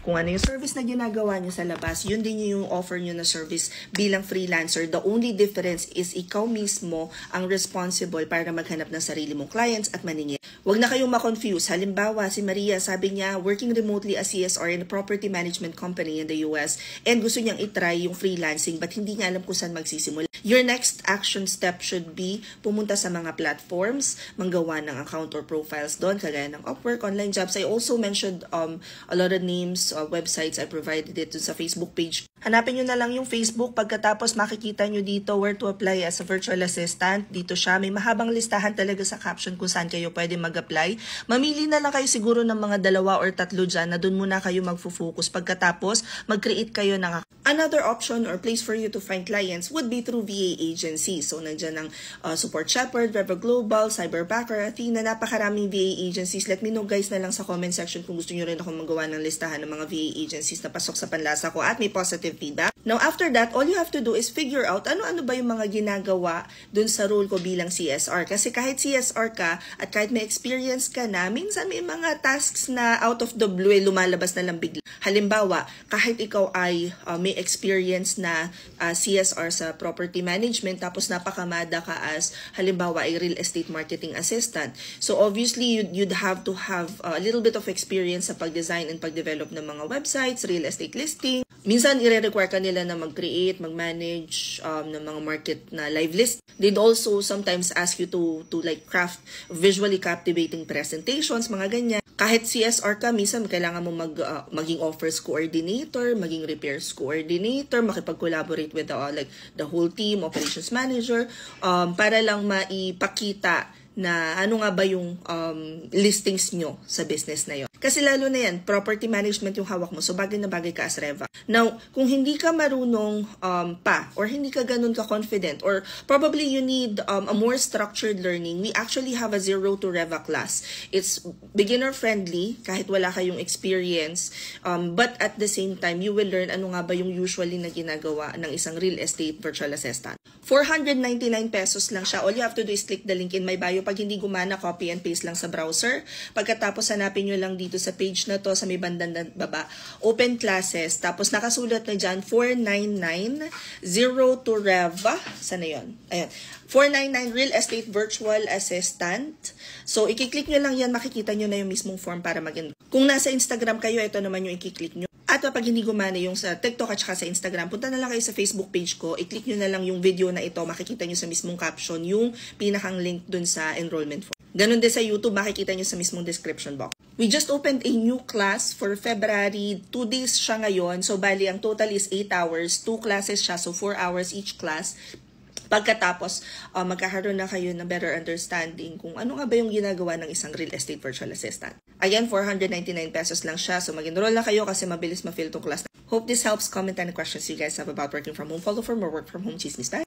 Kung ano yung service na ginagawa nyo sa labas, yun din yung offer nyo na service bilang freelancer. The only difference is ikaw mismo ang responsible para maghanap ng sarili mong clients at maningil. Huwag na kayong ma-confuse. Halimbawa, si Maria, sabi niya, working remotely as CSR in a property management company in the US and gusto niyang itry yung freelancing but hindi niya alam kung saan magsisimula. Your next action step should be pumunta sa mga platforms, manggawa ng account or profiles doon, kagaya ng Upwork, online jobs. I also mentioned a lot of names, websites. I provided it sa Facebook page. Hanapin nyo na lang yung Facebook. Pagkatapos makikita nyo dito where to apply as a virtual assistant. Dito siya. May mahabang listahan talaga sa caption kung saan kayo pwede mag-apply. Mamili na lang kayo siguro ng mga 2 or 3 dyan na doon muna kayo mag-focus. Pagkatapos, mag-create kayo ng another option or place for you to find clients would be through VA agency. So, nandyan ang Support Shepherd, Revo Global, Cyberbacker, Athena, napakaraming VA agencies. Let me know guys na lang sa comment section kung gusto nyo rin ako magawa ng listahan ng mga VA agencies na pasok sa panlasa ko at may positive feedback. Now, after that, all you have to do is figure out ano-ano ba yung mga ginagawa dun sa role ko bilang CSR. Kasi kahit CSR ka at kahit may experience ka na, minsan may mga tasks na out of the blue, lumalabas na lang bigla. Halimbawa, kahit ikaw ay may experience na CSR sa property management, tapos napakamada ka as, halimbawa, ay real estate marketing assistant. So, obviously, you'd have to have a little bit of experience sa pag-design and pag-develop ng mga websites, real estate listing. Minsan, i-require ka nila na mag-create, mag-manage ng mga market na live list. They'd also sometimes ask you to like craft visually captivating presentations, mga ganyan. Kahit CSR ka, minsan kailangan mo maging offers coordinator, maging repairs coordinator, makipag-collaborate with the whole team, operations manager, para lang maipakita na ano nga ba yung listings nyo sa business na yon. Kasi lalo na yan, property management yung hawak mo, so bagay na bagay ka as Reva. Now, kung hindi ka marunong pa, or hindi ka ganun ka-confident, or probably you need a more structured learning, we actually have a Zero to Reva class. It's beginner-friendly, kahit wala kayong experience, but at the same time, you will learn ano nga ba yung usually na ginagawa ng isang real estate virtual assistant. 499 pesos lang siya. All you have to do is click the link in my bio. Pag hindi gumana, copy and paste lang sa browser. Pagkatapos, hanapin nyo lang dito sa page na to, sa may bandang baba, open classes. Tapos, nakasulat na dyan, 499, Zero to Reva. Sana yun? Ayan. 499 Real Estate Virtual Assistant. So, ikiklik nyo lang yan, makikita nyo na yung mismong form para mag-enroll. Kung nasa Instagram kayo, ito naman yung ikiklik nyo. At kapag hindi gumana yung sa TikTok at saka sa Instagram, punta na lang kayo sa Facebook page ko, i-click nyo na lang yung video na ito, makikita nyo sa mismong caption yung pinakang link dun sa enrollment form. Ganon din sa YouTube, makikita nyo sa mismong description box. We just opened a new class for February. 2 days siya ngayon. So, bali, ang total is 8 hours. 2 classes siya, so 4 hours each class. Pagkatapos, magkakaroon na kayo ng better understanding kung ano nga ba yung ginagawa ng isang real estate virtual assistant. Again, 499 pesos lang siya. So, mag-enroll na kayo kasi mabilis ma-fill tong class. Hope this helps. Comment any questions you guys have about working from home. Follow for more work from home chismis. Bye!